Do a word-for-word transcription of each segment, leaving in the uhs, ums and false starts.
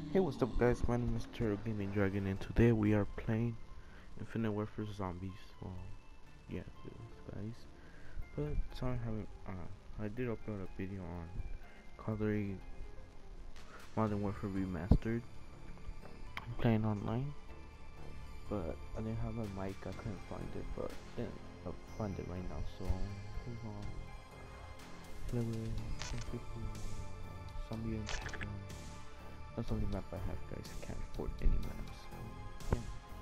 Hey, what's up, guys? My name is Turtle Gaming Dragon, and today we are playing Infinite Warfare Zombies. Well, yeah, guys. But sorry, I haven't. Uh, I did upload a video on Call of Duty Modern Warfare Remastered. I'm playing online, but I didn't have my mic. I couldn't find it, but then I'll find it right now. So, hold on. Play with some people. Zombie and. Um, that's the only map I have, guys. I can't afford any maps. So, yeah.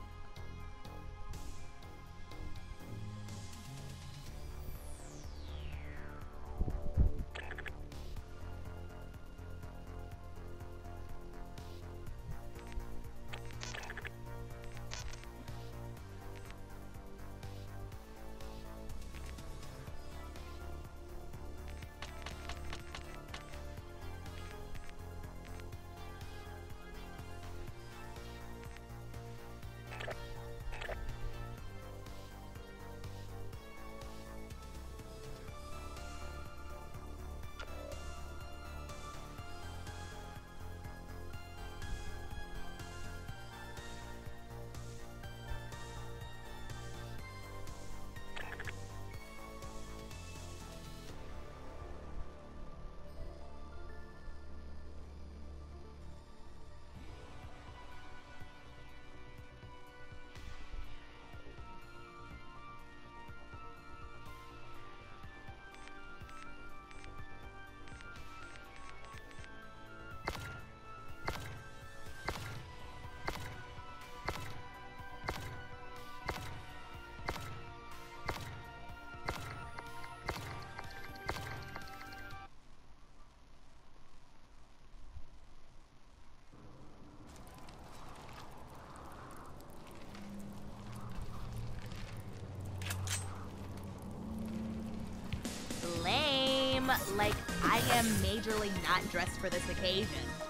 Lame. Like, I am majorly not dressed for this occasion.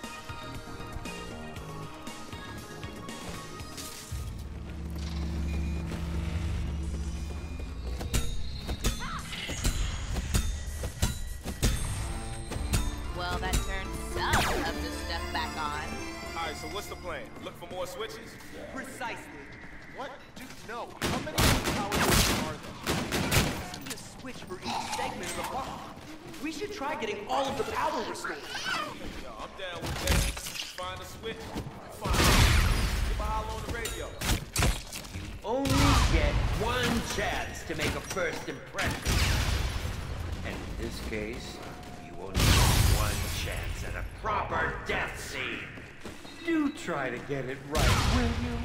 Well, that turned some of the stuff back on. Alright, so what's the plan? Look for more switches? Precisely. What? Dude, no. How many power switches are there? There's a switch for each segment of the block. We should try getting all of the power restored. Yo, I'm down with that. Find a switch. Fine. Give a holler on the radio. You only get one chance to make a first impression. And in this case, you only get one chance at a proper death scene. Do try to get it right, will you?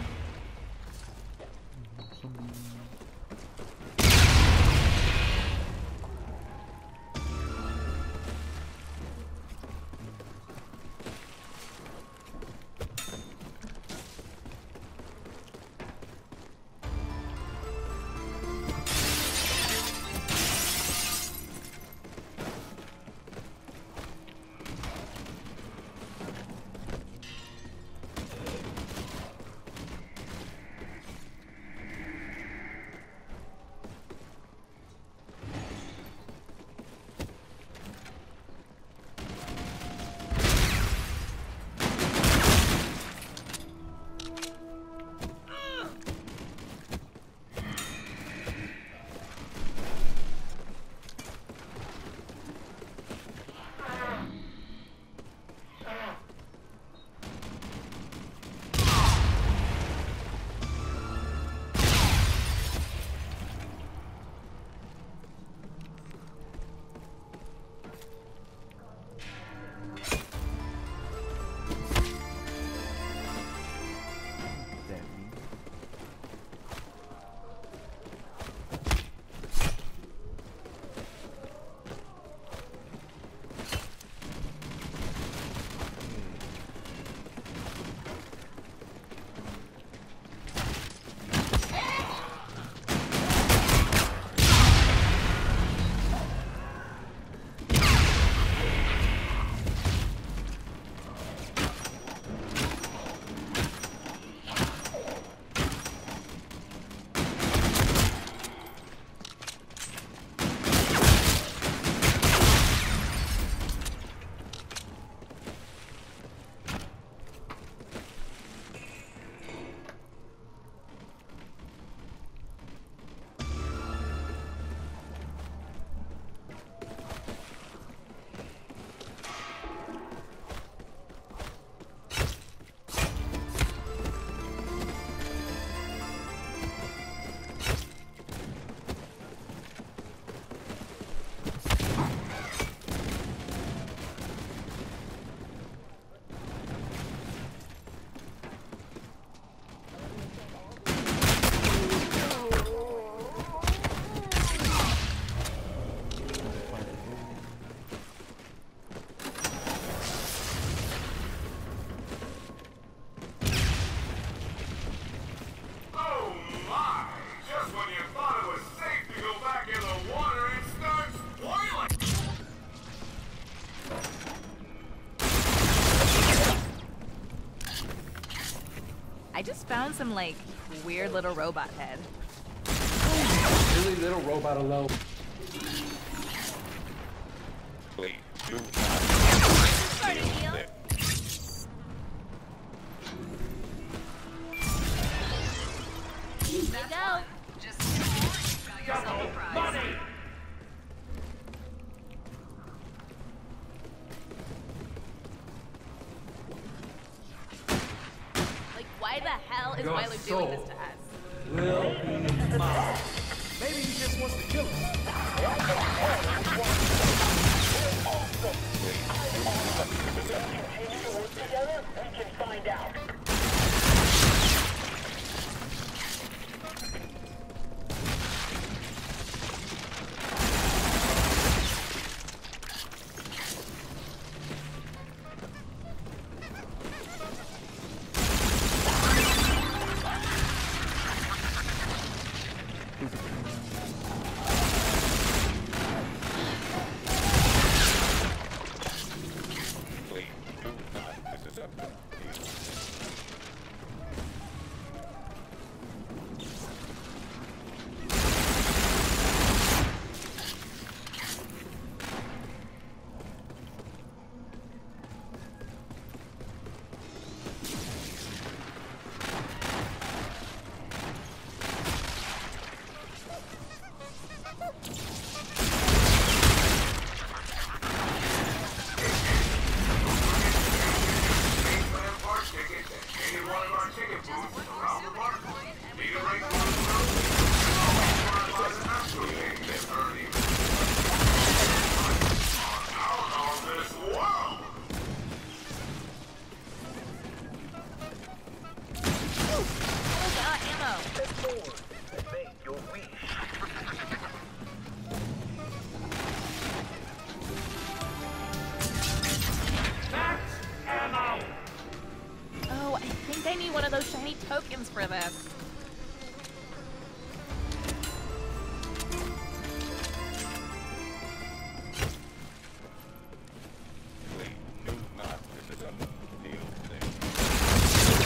I just found some like weird little robot head. Really little robot alone. Please do not. Sort of deal. Here you go. Just got yourself a prize. Like, why the hell is Your Milo soul doing this to us? will be mine. Maybe he just wants to kill us. Please do not. This is up. Oh god, ammo. Oh, I think I need one of those shiny tokens for this. Please do not. This is a deal thing.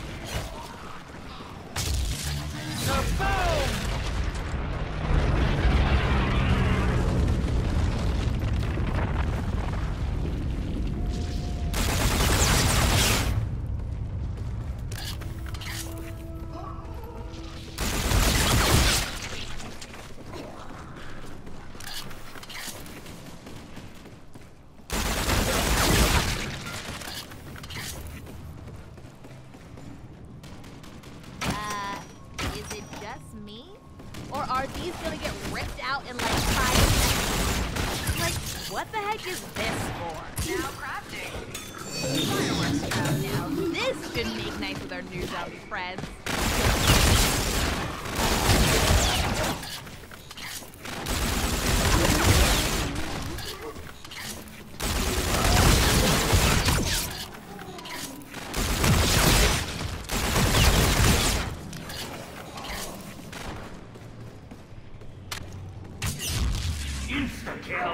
Uh, is it just me? Or are these gonna get ripped out in like five seconds? Like, what the heck is this for? Now crafting. Now, this should make nice with our new zombie friends. Insta-kill!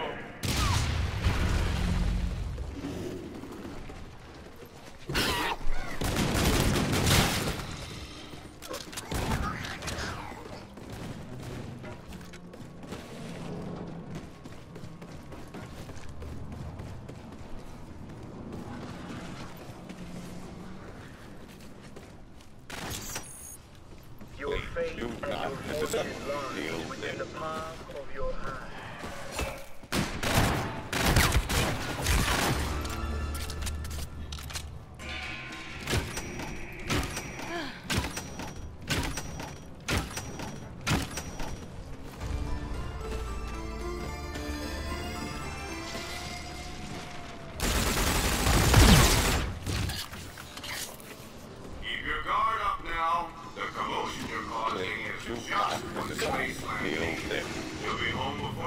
Please do not. This is a deal thing. Keep your guard up now. The commotion you're causing Please is do just not. from the This is a spaceland. deal thing. You'll be home before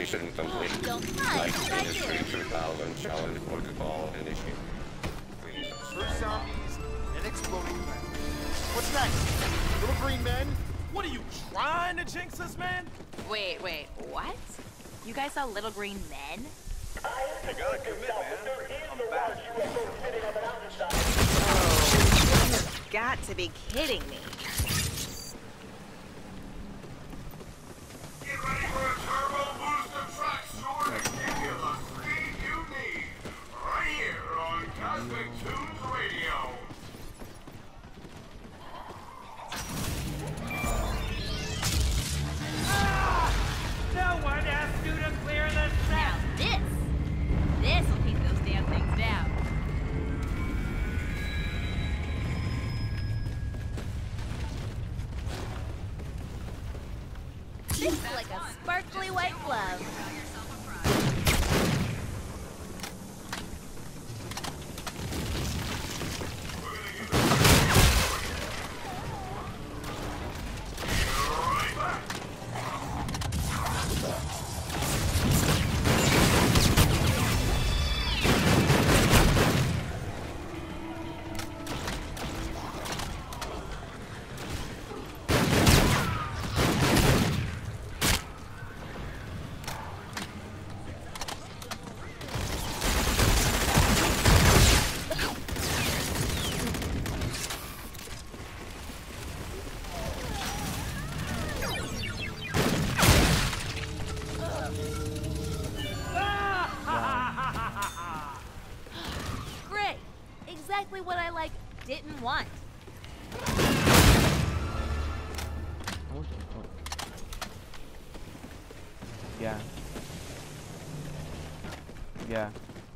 Mission complete. Don't mind Like if I Industry do. three thousand challenge protocol initiated. Please. First zombies, then exploding men. What's next? Little green men? What are you trying to jinx us, man? Wait, wait, what? You guys saw Little Green Men? You gotta commit, man. I'm back. Oh, you've got to be kidding me. Get ready for a turbo boost of track sword and give you the speed you need. Right here on Cosmic Tunes Radio. No one asked you to clear the set! Now this, this will keep those damn things down. This is like a sparkly white glove. Great. Exactly what I, like, didn't want. What the fuck? Yeah. Yeah.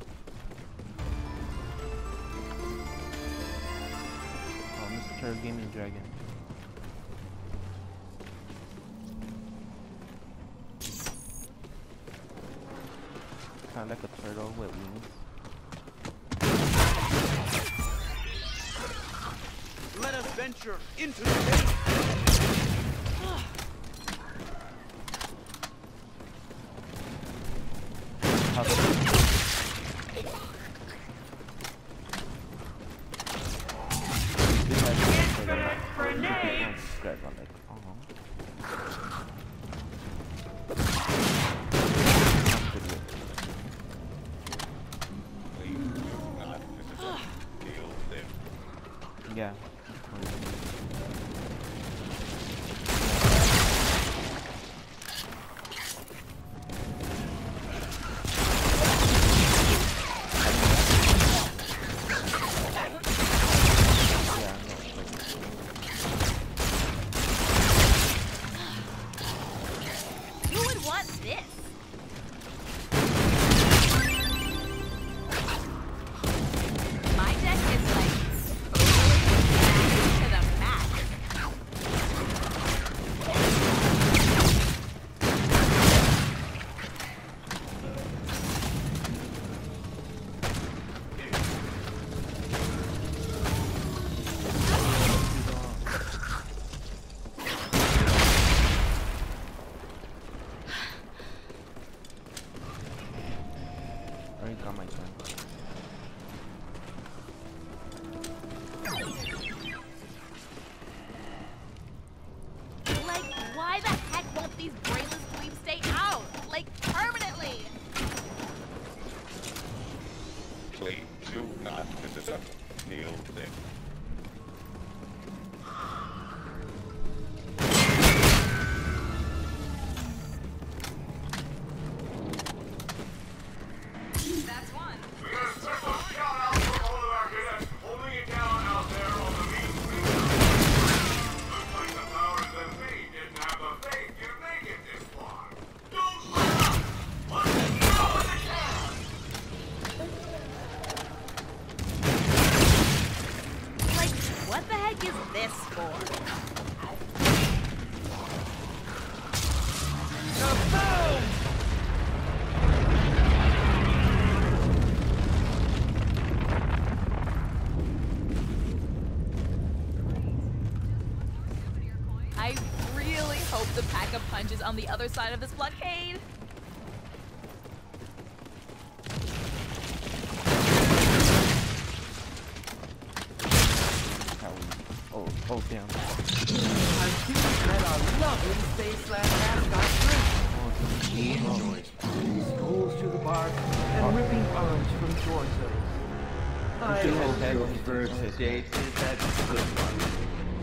Oh, Mister Gaming Dragon. Kinda like a turtle with wings. Let us venture into space. How the Infinite grenade! Guys are like, oh. Please do not necessarily kill them. Yeah. Who would want this? My deck is like overly to the max. I already got my turn. Like, why the heck won't these brainless dweebs stay out? Like, permanently! Please do not necessarily kill them. That's one. We got a special shout out for all of our cadets holding it down out there on the mean street. Looks like the powers that be didn't have the faith to make it this far. Don't let up! Let's go with the chance! Like, what the heck is this for? Kaboom! I really hope the pack of punches on the other side of this blockade. Oh damn. I'm pleased that our lovely Spaceland mascot, Chris. He enjoys pulling stools through the bark and ripping arms from torsos. I hope your first date is that good one.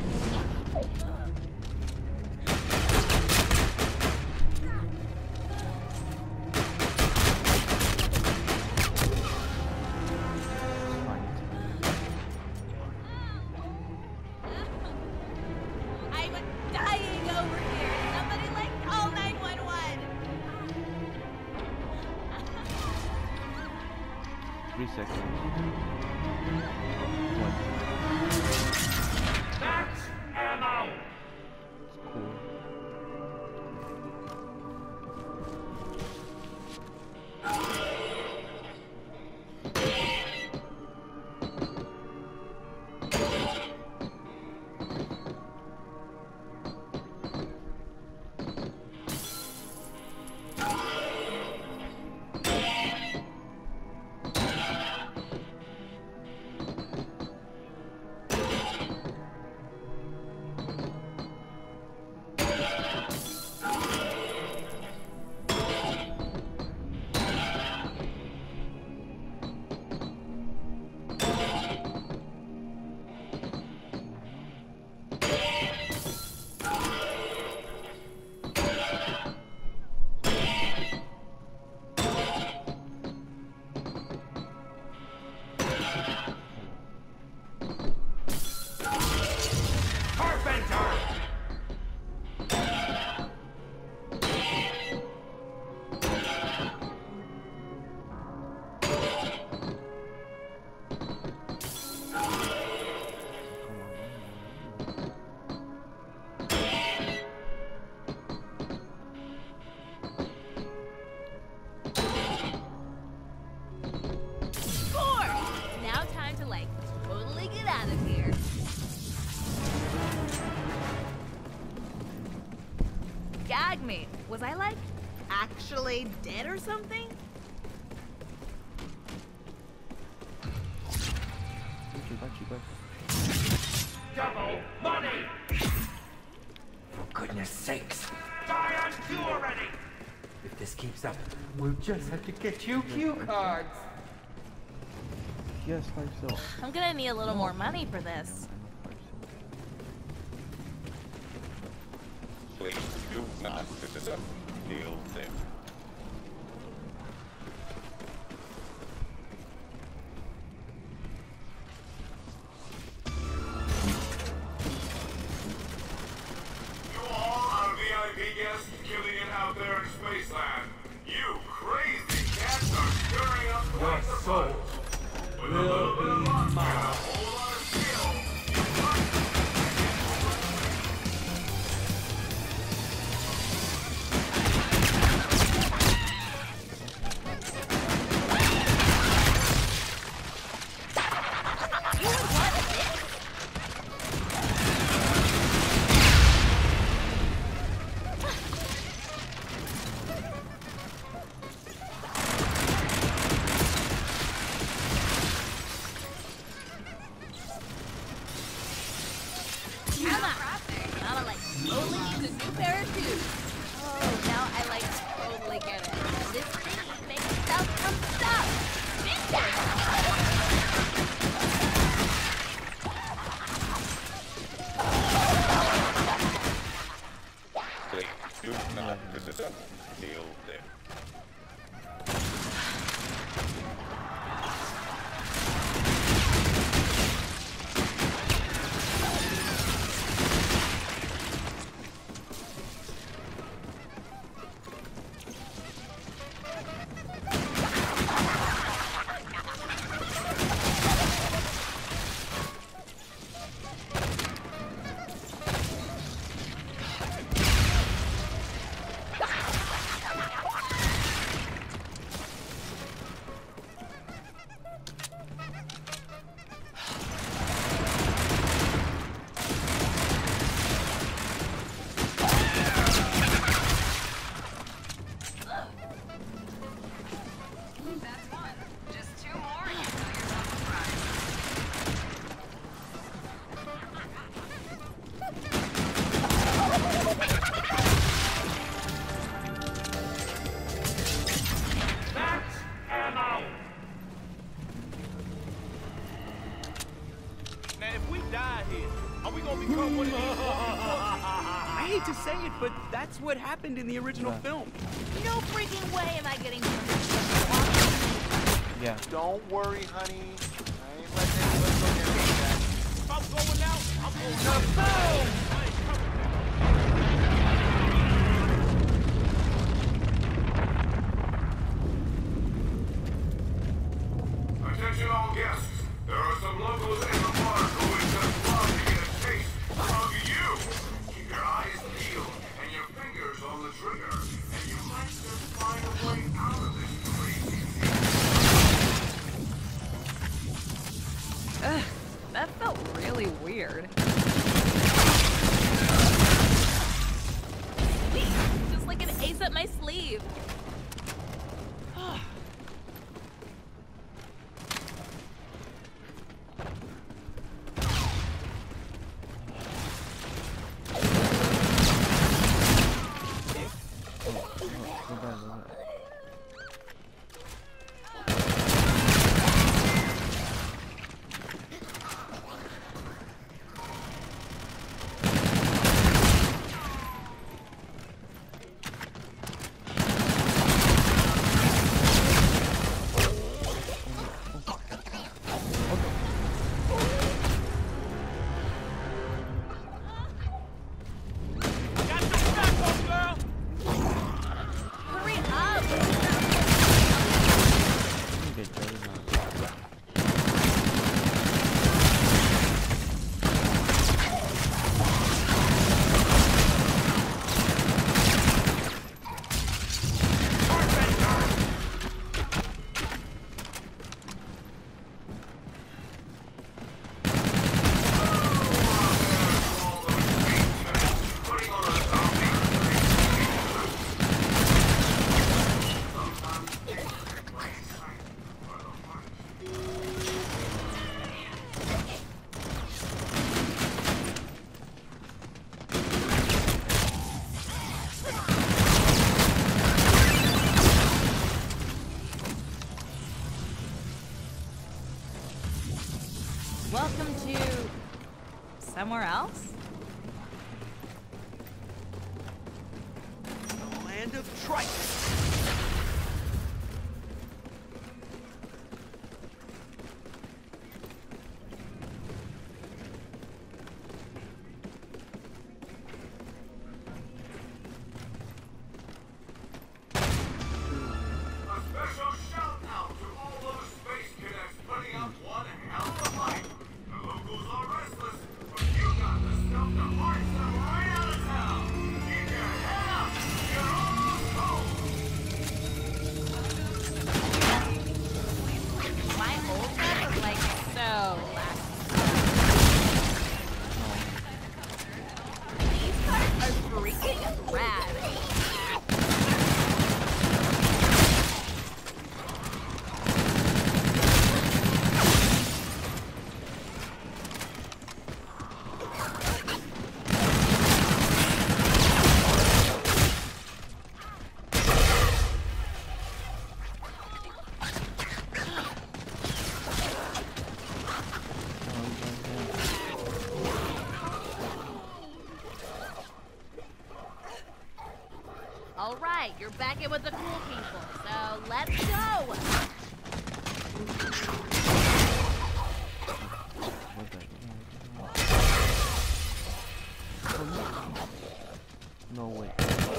I'm dying over here. Somebody like call nine one one. Three seconds. One. Max ammo! It's cool. Gag me. Was I like actually dead or something? Got you, got you, got you. Double money! For goodness sakes. Die on two already! If this keeps up, we'll just have to get you cue cards. Yes, five cell. I'm gonna need a little more money for this. Please do not disappoint Neil them. You all are V I P guests killing it out there in Spaceland. You crazy cats are stirring up quite the soul fight. With a little bit of luck and a whole lot of skill, you might here? Are we gonna become one of these I hate to say it, but that's what happened in the original Yeah. film. No freaking way am I getting Yeah. Don't worry, honey. I ain't letting anybody go near me yet. If I'm going out, I'm going out. Boom! I ain't coming back. Attention all guests. There are some locals in the bar who would just love to get a taste of you. Keep your eyes peeled and your fingers on the trigger, and you might just find a way out of this crazy Ugh, that felt really weird. Sweet. Just like an ace up my sleeve. Got your back, home girl! Hurry up! Get better now. Welcome to somewhere else? The land of Triton. A special shout out to all those space cadets putting up one hell of a fight. The locals are restless, but you got the stuff to march them right out of town. Keep your head up. You're almost home. My old stuff is like so last. These cards are freaking rad. All right, you're back in with the cool people, so let's go. What the? No way.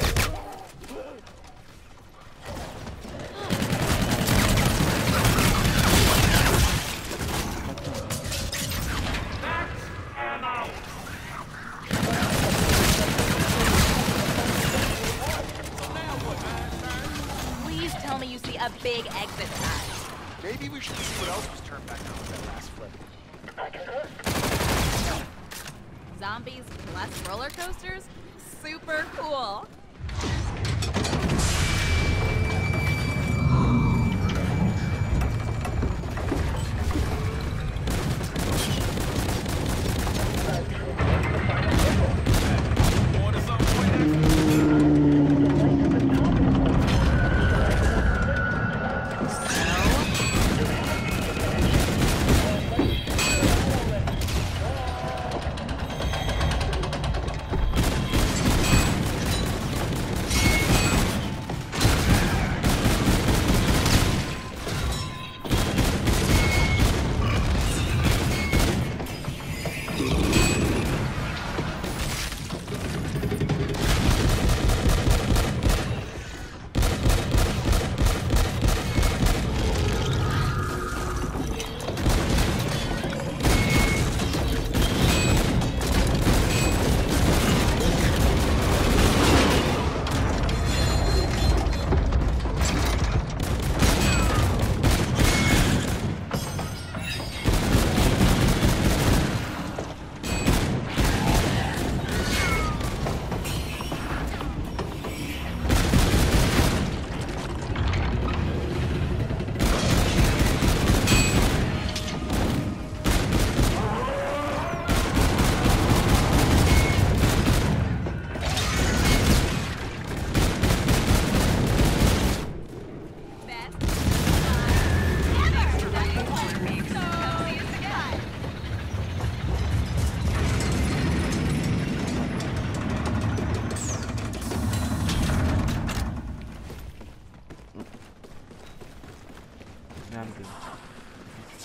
Please tell me you see a big exit sign. Maybe we should see what else was turned back on with that last flip. Zombies plus roller coasters? Super cool. Order something for you?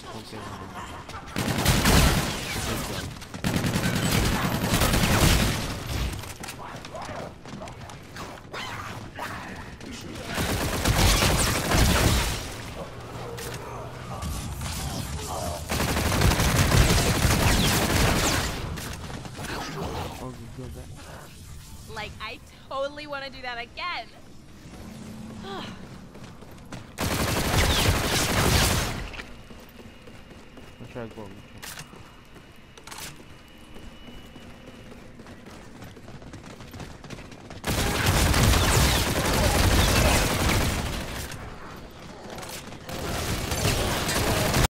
Okay. Like, I totally want to do that again. I'll try to go.